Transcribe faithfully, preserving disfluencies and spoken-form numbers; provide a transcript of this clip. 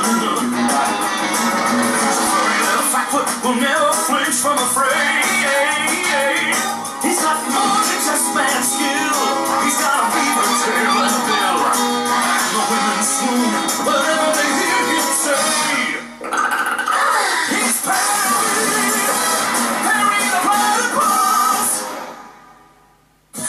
Furry little flatfoot will never flinch from a fray.